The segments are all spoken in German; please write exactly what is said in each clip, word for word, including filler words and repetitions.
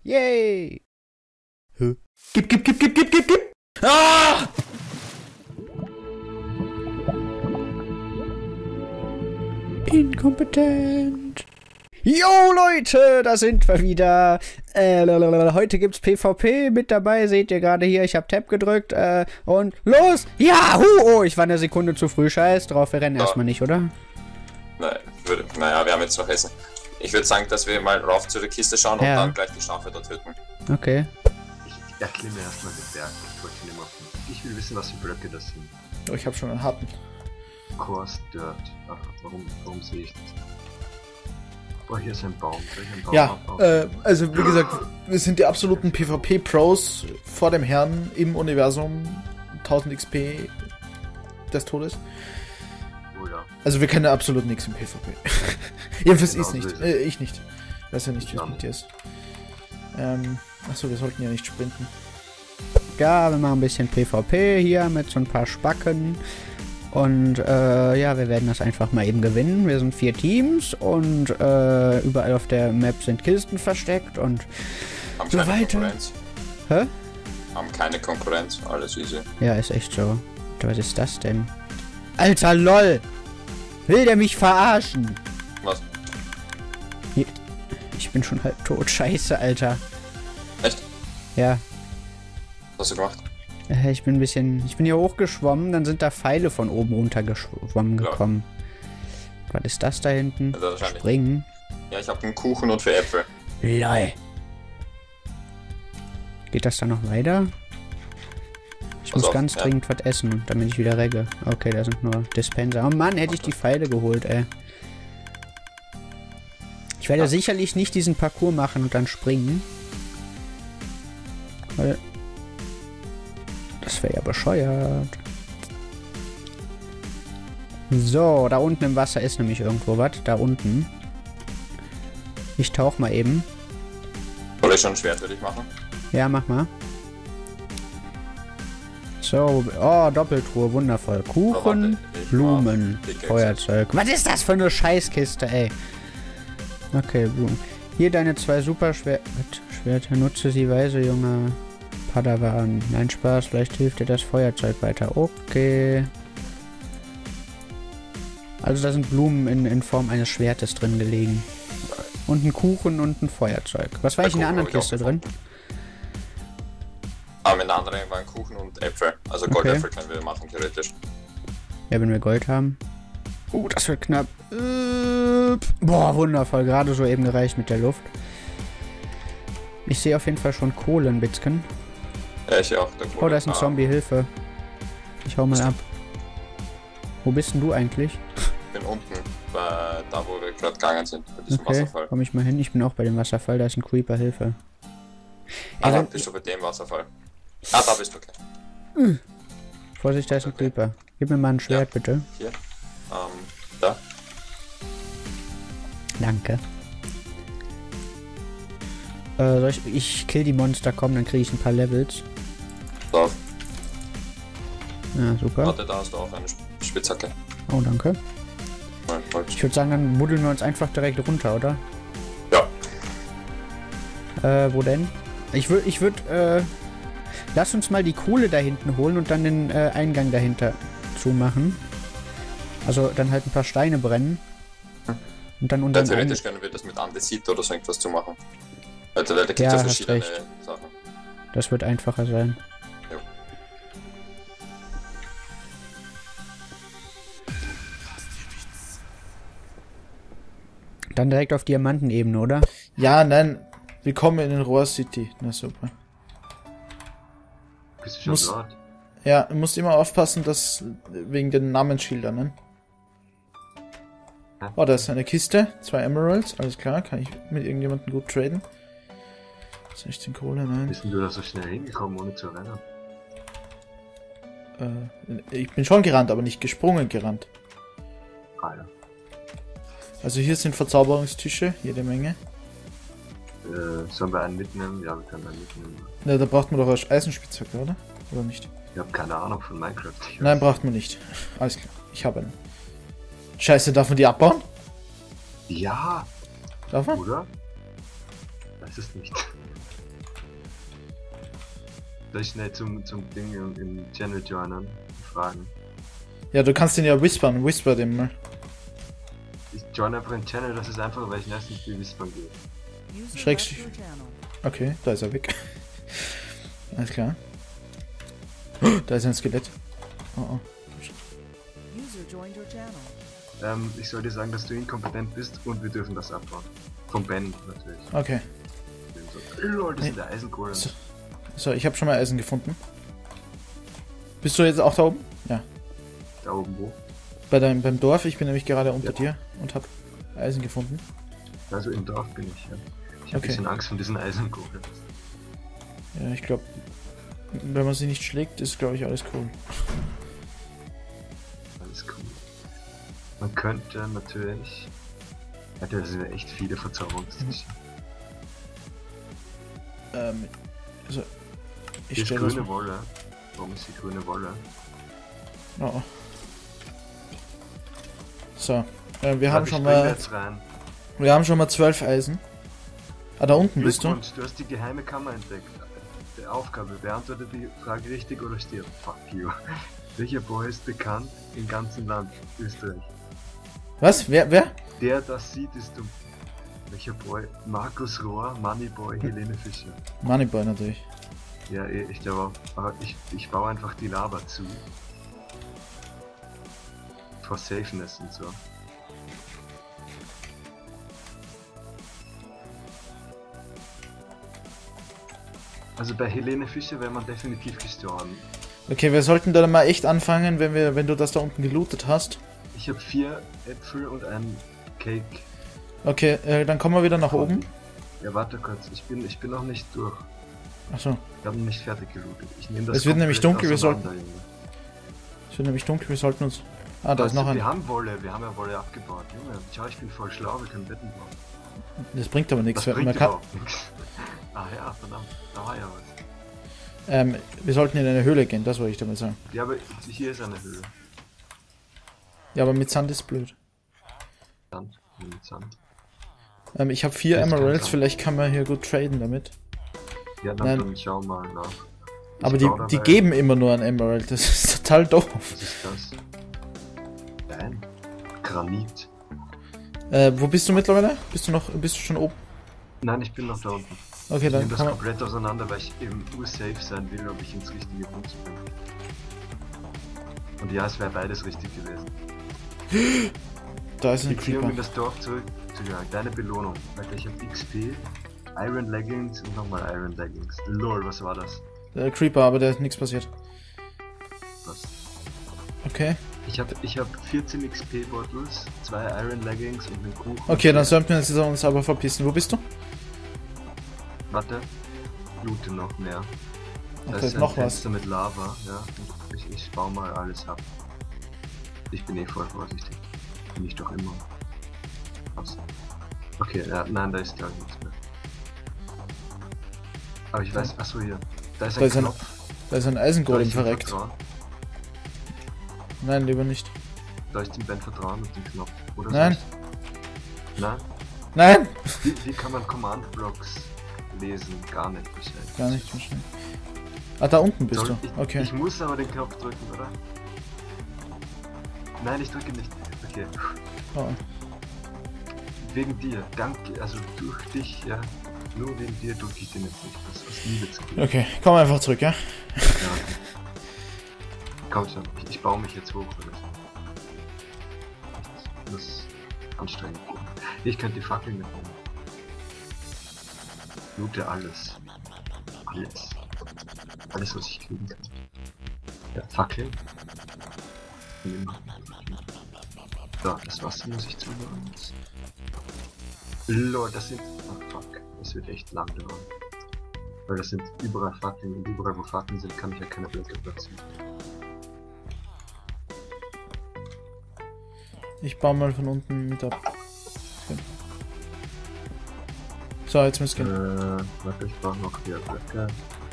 Yay! Hä? Gib, gib, gib, gib, gib, gib, gib! Ah! Inkompetent! Jo Leute, da sind wir wieder. Äh, heute gibt's PvP mit dabei, seht ihr gerade hier. Ich habe Tab gedrückt äh, und los! Ja, hu, oh, ich war eine Sekunde zu früh. Scheiß drauf, wir rennen ja. erstmal nicht, oder? Nein, würde, naja, wir haben jetzt noch Essen. Ich würde sagen, dass wir mal rauf zu der Kiste schauen und ja. dann gleich die Schafe dort töten. Okay. Ich erklimme erstmal den Berg. Ich wollte nicht machen. Ich will wissen, was für Blöcke das sind. Oh, ich habe schon einen harten. Coarse Dirt. Ach, warum, warum sehe ich das? Oh, hier ist ein Baum. Soll ich einen Baum Ja, aufbauen? äh, also wie gesagt, wir sind die absoluten PvP-Pros vor dem Herrn im Universum. tausend X P des Todes. Oh ja. Also wir können absolut nichts im PvP. Jedenfalls Genau ist nicht. so ist Äh, ich nicht. Ich weiß ja nicht, wie es Ja. mit dir ist. Ähm, achso, wir sollten ja nicht sprinten. Ja, wir machen ein bisschen PvP hier mit so ein paar Spacken. Und äh, ja, wir werden das einfach mal eben gewinnen. Wir sind vier Teams und äh, überall auf der Map sind Kisten versteckt und Haben so keine weiter. Konkurrenz. Hä? Haben keine Konkurrenz, alles easy. Ja, ist echt so. Was ist das denn? Alter, lol! Will der mich verarschen? Was? Hier. Ich bin schon halb tot. Scheiße, Alter. Echt? Ja. Was hast du gemacht? Äh, Ich bin ein bisschen... Ich bin hier hochgeschwommen, dann sind da Pfeile von oben runtergeschwommen Ja. gekommen. Was ist das da hinten? Also wahrscheinlich. Springen. Ja, ich habe einen Kuchen und für Äpfel. Lol. Geht das da noch weiter? Ich Pass muss auf, ganz ja. dringend was essen, damit ich wieder regge. Okay, da sind nur Dispenser. Oh Mann, hätte ich die Pfeile geholt, ey. Ich werde Ja. sicherlich nicht diesen Parcours machen und dann springen. Weil... Das wäre ja bescheuert. So, da unten im Wasser ist nämlich irgendwo was. Da unten. Ich tauch mal eben. Soll ich schon ein Schwert für dich machen? Ja, mach mal. So, oh, Doppeltruhe, wundervoll. Kuchen, Aber warte, ich Blumen, mach Pickaxe. Feuerzeug. Was ist das für eine Scheißkiste, ey? Okay, Blumen. Hier deine zwei Superschwerter. Schwerter, nutze sie weise, junger Padawan. Nein, Spaß, vielleicht hilft dir das Feuerzeug weiter. Okay. Also da sind Blumen in, in Form eines Schwertes drin gelegen. Und ein Kuchen und ein Feuerzeug. Was war Der ich in der Kuchen anderen hab ich auch Kiste drin? Aber in der anderen waren Kuchen und Äpfel. Also Okay. Goldäpfel können wir machen, theoretisch. Ja, wenn wir Gold haben. Oh, das wird knapp. Äh, boah, wundervoll. Gerade so eben gereicht mit der Luft. Ich sehe auf jeden Fall schon Kohlenbitzken. Ja, ich auch. Der Oh, da ist ein Ah, Zombie. Hilfe. Ich hau mal ab. Wo bist denn du eigentlich? Ich bin unten, bei, da wo wir gerade gegangen sind, bei diesem Okay, Wasserfall. komm ich mal hin. Ich bin auch bei dem Wasserfall. Da ist ein Creeper. Hilfe. Ah, Ey, da wenn- bist du bei dem Wasserfall. Ah, da bist du, okay. Vorsicht, da ist ein Okay. Creeper. Gib mir mal ein Schwert, bitte. Hier. Ähm, da. Danke. Äh, soll ich, ich kill die Monster, komm, dann kriege ich ein paar Levels. Da. Ja, super. Warte, da hast du auch eine Sp- Spitzhacke. Oh, danke. Nein, Holz. Ich würde sagen, dann buddeln wir uns einfach direkt runter, oder? Ja. Äh, wo denn? Ich würde, ich würde, äh, lass uns mal die Kohle da hinten holen und dann den äh, Eingang dahinter zumachen. Also dann halt ein paar Steine brennen. Und dann Ja, unseren theoretisch Eingang. können wir das mit Andesit oder so irgendwas zu machen. Also, da gibt es Ja, ja hast verschiedene recht. Sachen. Das wird einfacher sein. Jo. Dann direkt auf Diamantenebene, oder? Ja, nein. Willkommen in den Roar City. Na super. Bist du schon Muss- dort? Ja, du musst immer aufpassen, dass wegen den Namensschildern, ne? Oh, da ist eine Kiste. Zwei Emeralds. Alles klar. Kann ich mit irgendjemandem gut traden? sechzehn Kohle, nein. Bist denn du da so schnell hingekommen, ohne zu rennen? Äh, ich bin schon gerannt, aber nicht gesprungen gerannt. Ah ja. Also hier sind Verzauberungstische, jede Menge. Äh, sollen wir einen mitnehmen? Ja, wir können einen mitnehmen. Na, da braucht man doch eine Eisenspitzhacke, oder? Oder nicht? Ich habe keine Ahnung von Minecraft. Ich Nein, weiß- braucht man nicht. Alles klar. Ich habe einen. Scheiße, darf man die abbauen? Ja, Darf man? oder? Das weiß es nicht. Soll ich schnell zum, zum Ding im, im Channel joinen? Fragen. Ja, du kannst den ja whispern, whisper dem mal. Ich join einfach den Channel, das ist einfach, weil ich weiß nicht, wie whispern geht. Schrägstrich. Okay, da ist er weg. Alles klar. Da ist ein Skelett. Oh, oh. Ähm, ich soll dir sagen, dass du inkompetent bist und wir dürfen das abbauen. Von Ben natürlich. Okay. So, lol, das sind der Eisenkohle. So. So, ich habe schon mal Eisen gefunden. Bist du jetzt auch da oben? Ja. Da oben wo? Bei deinem, beim Dorf, ich bin nämlich gerade unter Ja. dir und habe Eisen gefunden. Also im Dorf bin ich, ja. Ich habe Okay. ein bisschen Angst vor diesen Eisenkohle. Ja, ich glaube, wenn man sie nicht schlägt, ist glaube ich alles cool. Alles cool. Man könnte natürlich... Ja, das sind ja echt viele Verzauberungstechniken. Ähm, also, ich Hier ist stelle das grüne mal. Wolle. Warum ist hier grüne Wolle? Oh, oh. So, äh, wir Warte, haben ich schon spring da mal, jetzt rein. wir haben schon mal zwölf Eisen. Ah, da unten bist du. Glückwunsch, du hast die geheime Kammer entdeckt. Die Aufgabe, beantworte die Frage richtig oder stirb. Fuck you. Welcher Boy ist bekannt im ganzen Land Österreich? Was? Wer? Wer? Der das sieht, ist dumm. Welcher Boy? Markus Rohr, Moneyboy, Helene Fischer. Moneyboy natürlich. Ja, eh, ich glaube auch. Aber ich, ich baue einfach die Lava zu. For Safeness und so. Also bei Helene Fischer wäre man definitiv gestorben. Okay, wir sollten da mal echt anfangen, wenn wir, wenn du das da unten gelootet hast. Ich habe vier Äpfel und einen Cake. Okay, äh, dann kommen wir wieder nach oben. Ja, warte kurz, ich bin, ich bin noch nicht durch. Achso, Ich habe noch nicht fertig gelootet. Ich nehme das Es wird nämlich komplett dunkel, wir sollten- auseinander, Junge. es wird nämlich dunkel, wir sollten uns... Ah, da ist Weißt noch du, ein... Wir haben Wolle, wir haben ja Wolle abgebaut. Junge, schau, ich bin voll schlau, wir können Betten bauen. Das bringt aber nichts. Das weil bringt Man kann, überhaupt nichts. Ah ja, verdammt, da war ja was. ähm, wir sollten in eine Höhle gehen, das wollte ich damit sagen. Ja, aber hier ist eine Höhle. Ja, aber mit Sand ist blöd. Sand, mit Sand. Ähm, ich habe vier Hier ist kein Emeralds, Sand. vielleicht kann man hier gut traden damit. Ja, dann, Nein. dann schau mal nach. Ich Aber die, baue die dabei- geben immer nur ein Emerald, das ist total doof. Was ist das? Nein. Granit. Äh, wo bist du mittlerweile? Bist du noch, bist du schon oben? Nein, ich bin noch da unten. Okay, Ich dann nehme das kann man, komplett auseinander, weil ich eben ursafe sein will, ob ich ins richtige Punkt bin. Und ja, es wäre beides richtig gewesen. da ist ein Beziehung Creeper. in das Dorf zurück zu jagen. Deine Belohnung. Alter, ich hab X P, Iron Leggings und nochmal Iron Leggings. Lol, was war das? Der Creeper, aber da ist nichts passiert. Was? Okay. Ich hab, ich hab vierzehn X P Bottles, zwei Iron Leggings und einen Kuchen. Okay, dann sollten wir uns aber verpissen. Wo bist du? Warte. Loote noch mehr. Ach, da Da ist ist ein noch was. Fenster mit Lava, ja. Und Ich, ich baue mal alles ab. Ich bin eh voll vorsichtig. Bin ich doch immer. Was? Okay, ja, nein, da ist glaube ich nichts mehr. Aber ich weiß, achso hier. Da ist ein Da ist ein Knopf. Da ist ein Soll Eisengolem ich ihm verreckt. vertrauen? Nein, lieber nicht. Soll ich dem Ben vertrauen mit dem Knopf? Oder Nein. soll ich- Nein? Nein! Wie, wie kann man Command Blocks lesen? Gar nicht wahrscheinlich. Gar nicht wahrscheinlich. Ah, da unten bist Soll du. Ich, Okay. ich muss aber den Knopf drücken, oder? Nein, ich drücke nicht. Okay. Oh. Wegen dir. Danke. Also durch dich, ja. Nur wegen dir drücke ich den jetzt nicht. Das ist aus Liebe zu dir. Okay, komm einfach zurück, ja? Ja. Komm schon. Ich, ich baue mich jetzt hoch. Oder so. Das ist anstrengend. Ich könnte die Fackeln mitnehmen. Loote alles. Alles. Alles, was ich kriegen kann. Ja, Fackeln. Nehmen. So, das Wasser muss ich zumachen. Lol, das sind... Oh fuck, das wird echt lang dauern. Weil das sind überall Fackeln und überall wo Fackeln sind, kann ich ja keine Blöcke platzieren. Ich baue mal von unten mit ab. Okay. So, jetzt müsst ihr. Äh, warte, ich brauche noch hier Blöcke.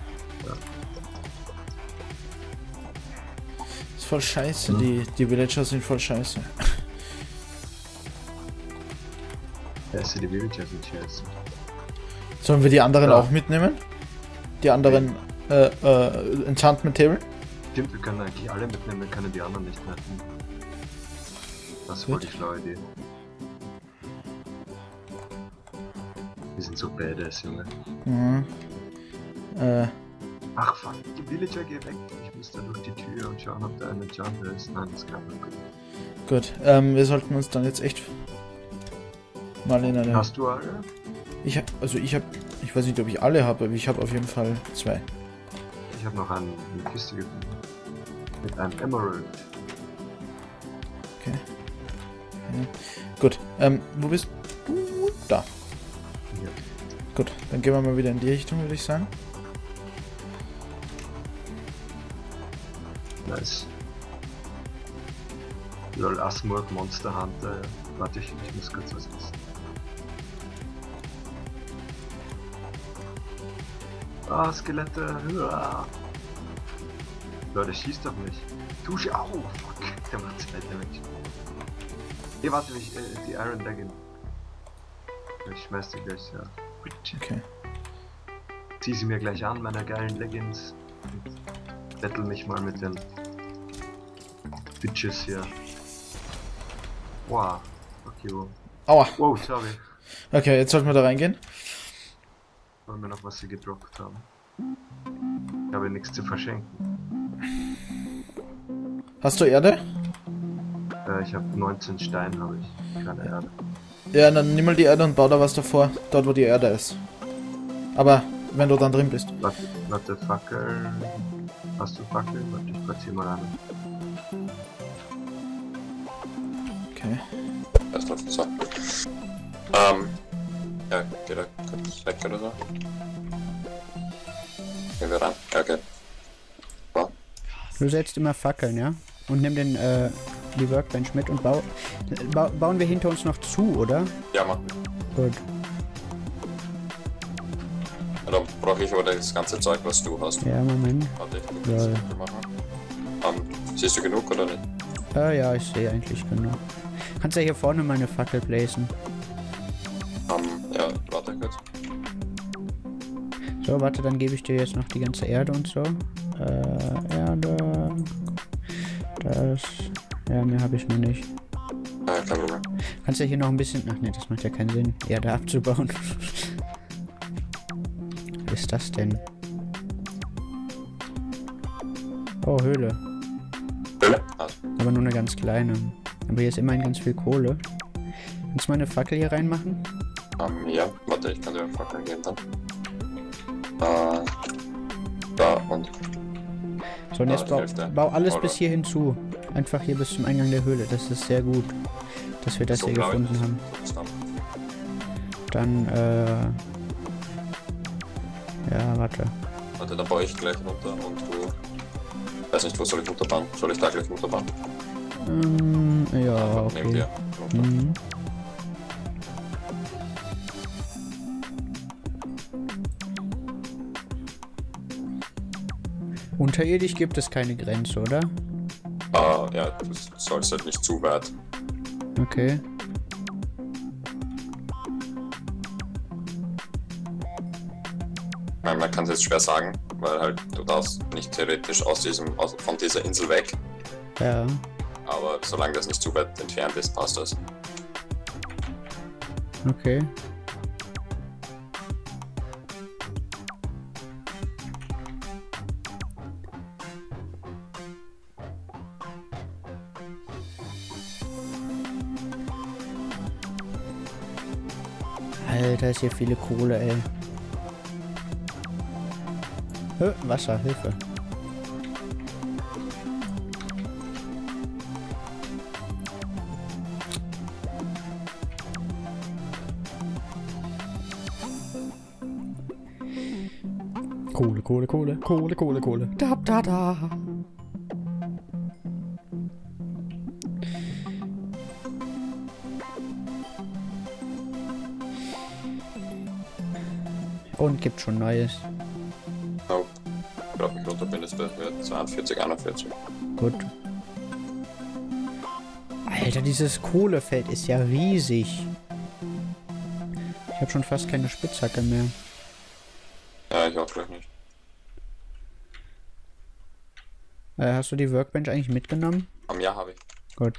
Ist voll scheiße, Hm. die, die Villager sind voll scheiße. Ja, ist die Villager sind scheiße. Sollen wir die anderen Ja. auch mitnehmen? Die anderen äh, äh, Enchantment Table? Stimmt, wir können eigentlich alle mitnehmen, wir können die anderen nicht halten. Das war Gut. die schlaue Idee. Die sind so badass, Junge. Mhm. Äh, Ach fuck, die Villager geh weg. Ich muss da durch die Tür und schauen, ob da eine Jungle ist. Nein, das kann man gut. gut. Ähm, wir sollten uns dann jetzt echt mal in eine... Hast du alle? Ich hab, also ich habe, ich weiß nicht, ob ich alle habe, aber ich habe auf jeden Fall zwei. Ich habe noch eine, eine Kiste gefunden. Mit einem Emerald. Okay. Ja. Gut. Ähm, wo bist du? Da. Hier. Gut, dann gehen wir mal wieder in die Richtung, würde ich sagen. Nice. Lol, Asmod, Monster Hunter. Warte, ich, ich muss kurz was essen. Ah, Skelette. Uah. Leute, schießt auf mich. Tu sch- Au, fuck. Der macht zwei Damage. Hier, warte, ich, äh, die Iron Legging. Ich schmeiß die gleich, ja. Okay. Zieh sie mir gleich an, meine geilen Leggings. Und battle mich mal mit den Bitches hier. Wow. Fuck you. Aua. Wow, sorry. Okay, jetzt sollten wir da reingehen. Wollen wir noch was sie gedroppt haben? Ich habe nichts zu verschenken. Hast du Erde? Äh, ich habe neunzehn Steine, habe ich. Keine Erde. Ja, dann nimm mal die Erde und bau da was davor. Dort, wo die Erde ist. Aber, wenn du dann drin bist. Warte, warte, Fackel. Hast du Fackel? Warte, ich platziere mal eine. Okay. Erst auf, so. Ähm. Ja, geht da kurz weg oder so? Gehen wir ran. Ja, okay. So. Du setzt immer Fackeln, ja? Und nimm den, äh, die Workbench mit und bau, ba bauen wir hinter uns noch zu, oder? Ja, mach. Gut. Ja, dann brauche ich aber das ganze Zeug, was du hast. Ja, Moment. Warte, ich will das Ja. simpel machen. Ähm, siehst du genug oder nicht? Äh, ja, ich sehe eigentlich genug. Kannst ja hier vorne mal eine Fackel placen. Ähm, ja, warte kurz. So, warte, dann gebe ich dir jetzt noch die ganze Erde und so. Äh, Erde. Das. Ja, mehr habe ich noch nicht. Ja, kein Problem. Kannst ja hier noch ein bisschen. Ach ne, das macht ja keinen Sinn, Erde abzubauen. Was ist das denn? Oh, Höhle. Höhle? Ah, Aber nur eine ganz kleine. Aber hier ist immerhin ganz viel Kohle. Kannst du mal eine Fackel hier reinmachen? ähm, ja, warte, ich kann dir Fackeln geben dann. Äh, da und. So, und Ah, jetzt die bau, Hälfte. bau alles Oder? bis hier hinzu. Einfach hier bis zum Eingang der Höhle. Das ist sehr gut, dass wir das So hier glaub ich gefunden nicht. haben. Stopp. Dann, äh... ja, warte. Warte, dann baue ich gleich runter und du. Weiß nicht, wo soll ich runterbauen? Soll ich da gleich runterbauen? Ähm, ja, Neben okay. dir. Runter. Mhm. Unterirdisch gibt es keine Grenze, oder? Ah, ja, du sollst halt nicht zu weit. Okay. Ich meine, man kann es jetzt schwer sagen, weil halt du darfst nicht theoretisch aus diesem, aus, von dieser Insel weg. Ja. Aber solange das nicht zu weit entfernt ist, passt das. Okay. Alter, ist hier viele Kohle, ey. Hö, Wasser, Hilfe. Kohle, Kohle, Kohle, Kohle, Kohle, Kohle. Da, da, da. Und gibt schon Neues. Nope. Ich glaube, ich runter bin jetzt bei Höhe zweiundvierzig, einundvierzig. Gut. Alter, dieses Kohlefeld ist ja riesig. Ich habe schon fast keine Spitzhacke mehr. Nein, ich auch gleich nicht. Äh, hast du die Workbench eigentlich mitgenommen? Am Ja habe ich. Gut.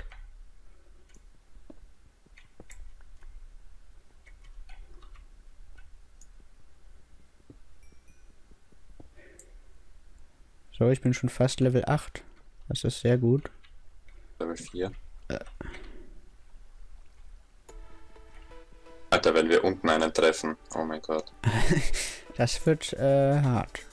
So, ich bin schon fast Level acht. Das ist sehr gut. Level vier. Äh. Alter, wenn wir unten einen treffen. Oh mein Gott. Das wird äh, hart.